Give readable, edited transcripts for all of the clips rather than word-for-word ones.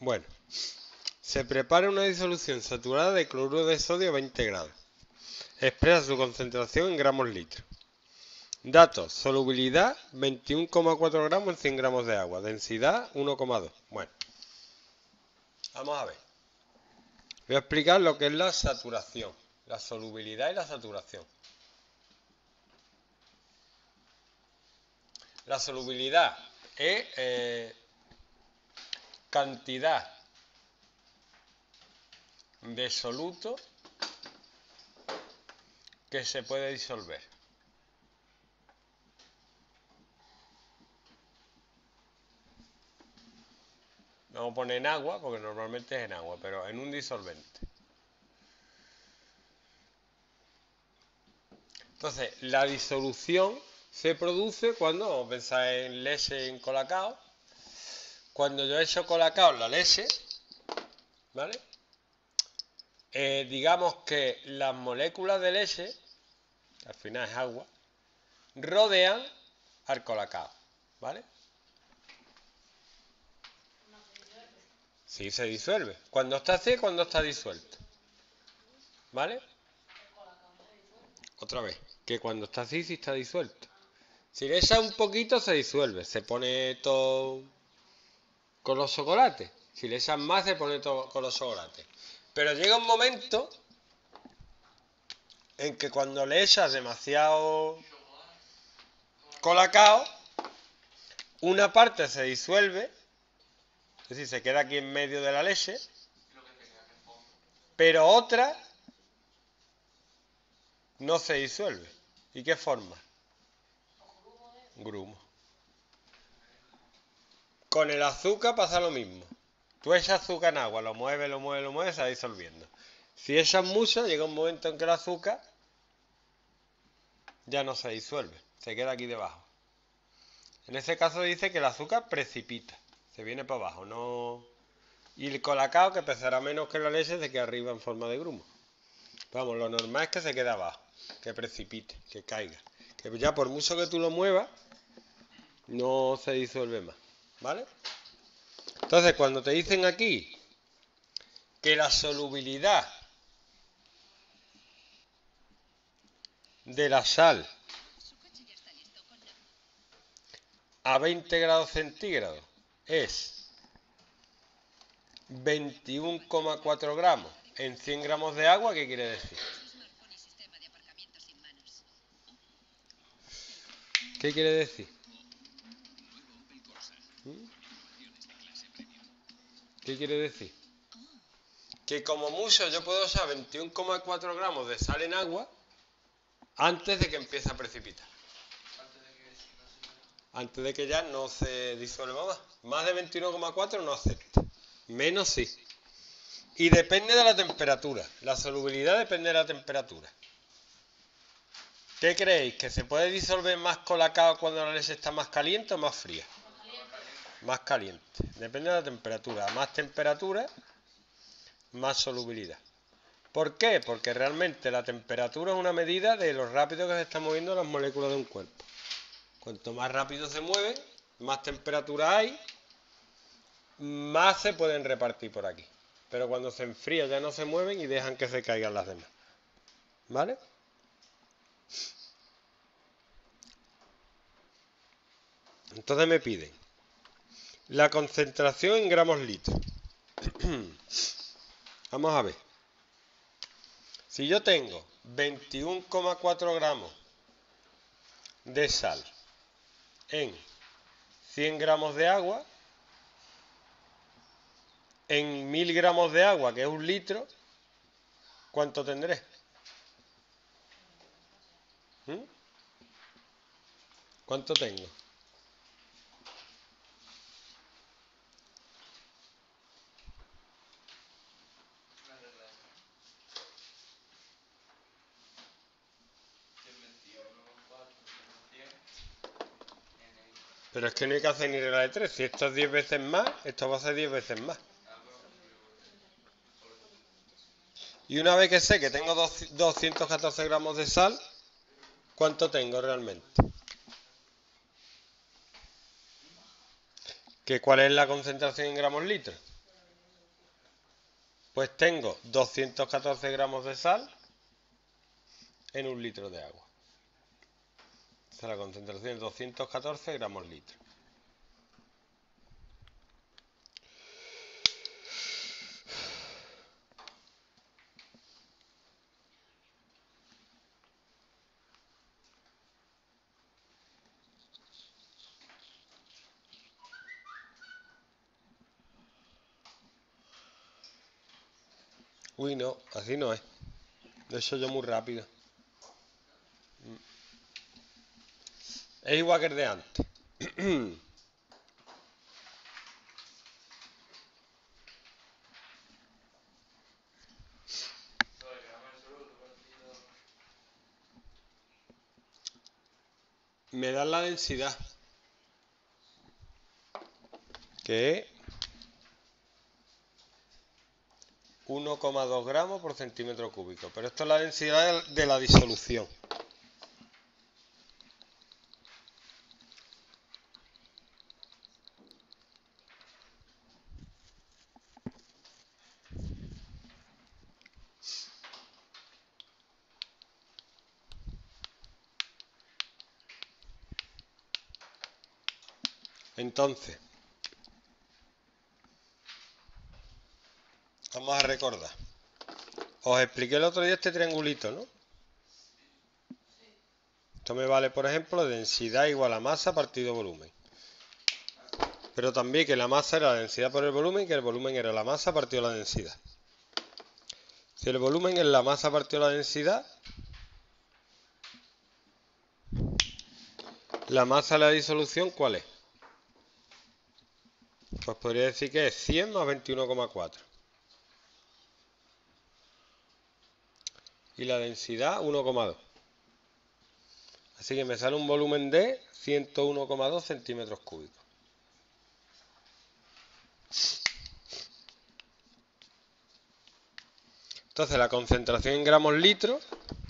Bueno, se prepara una disolución saturada de cloruro de sodio a 20 grados. Expresa su concentración en gramos litro. Datos: solubilidad 21,4 gramos en 100 gramos de agua. Densidad 1,2. Bueno, vamos a ver. Voy a explicar lo que es la saturación, la solubilidad y la saturación. La solubilidad es cantidad de soluto que se puede disolver. Vamos a poner en agua, porque normalmente es en agua, pero en un disolvente. Entonces, la disolución se produce cuando, vamos a pensar en leche y en colacao. Cuando yo echo colacao en la leche, ¿vale? Digamos que las moléculas de leche, que al final es agua, rodean al colacao, ¿vale? Sí, se disuelve. Cuando está así, cuando está disuelto. ¿Vale? Otra vez, que cuando está así, sí está disuelto. Si le echas un poquito, se disuelve. Se pone todo con los chocolates. Si le echas más, se pone todo con los chocolates. Pero llega un momento en que cuando le echas demasiado colacao, una parte se disuelve, es decir, se queda aquí en medio de la leche, pero otra no se disuelve. ¿Y qué forma? Grumo. Con el azúcar pasa lo mismo. Tú echas azúcar en agua, lo mueves, se va disolviendo. Si echas mucho, llega un momento en que el azúcar ya no se disuelve, se queda aquí debajo. En ese caso dice que el azúcar precipita, se viene para abajo, no. Y el colacao, que pesará menos que la leche, se queda arriba en forma de grumo. Vamos, lo normal es que se quede abajo, que precipite, que caiga. Que ya por mucho que tú lo muevas, no se disuelve más, ¿vale? Entonces, cuando te dicen aquí que la solubilidad de la sal a 20 grados centígrados es 21,4 gramos en 100 gramos de agua, ¿qué quiere decir? ¿Qué quiere decir? ¿Qué quiere decir? Que como mucho yo puedo usar 21,4 gramos de sal en agua antes de que empiece a precipitar. Antes de que ya no se disuelva más. Más de 21,4 no acepta. Menos sí. Y depende de la temperatura. La solubilidad depende de la temperatura. ¿Qué creéis? ¿Que se puede disolver más colacao cuando la leche está más caliente o más fría? Más caliente. Depende de la temperatura. A más temperatura, más solubilidad. ¿Por qué? Porque realmente la temperatura es una medida de lo rápido que se están moviendo las moléculas de un cuerpo. Cuanto más rápido se mueven, más temperatura hay, más se pueden repartir por aquí. Pero cuando se enfría ya no se mueven y dejan que se caigan las demás. ¿Vale? Entonces me piden la concentración en gramos litros. Vamos a ver. Si yo tengo 21,4 gramos de sal en 100 gramos de agua, en 1000 gramos de agua, que es un litro, ¿cuánto tendré? ¿Cuánto tengo? Pero es que no hay que hacer ni regla de 3. Si esto es 10 veces más, esto va a ser 10 veces más. Y una vez que sé que tengo 214 gramos de sal, ¿cuánto tengo realmente? ¿Cuál es la concentración en gramos litros? Pues tengo 214 gramos de sal en 1 litro de agua. O sea, la concentración es 214 gramos litro. Uy, no, así no es. Lo he hecho yo muy rápido. Es igual que el de antes. Me da la densidad, que es 1,2 gramos por centímetro cúbico. Pero esto es la densidad de la disolución. Entonces, vamos a recordar. Os expliqué el otro día este triangulito, ¿no? Esto me vale, por ejemplo, densidad igual a masa partido volumen. Pero también que la masa era la densidad por el volumen y que el volumen era la masa partido la densidad. Si el volumen es la masa partido la densidad, la masa de la disolución, ¿cuál es? Pues podría decir que es 100 más 21,4. Y la densidad 1,2. Así que me sale un volumen de 101,2 centímetros cúbicos. Entonces la concentración en gramos litros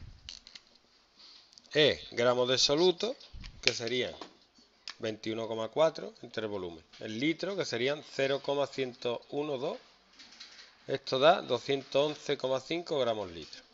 es gramos de soluto, que serían 21,4 entre el volumen. El litro, que serían 0,112. Esto da 211,5 gramos litro.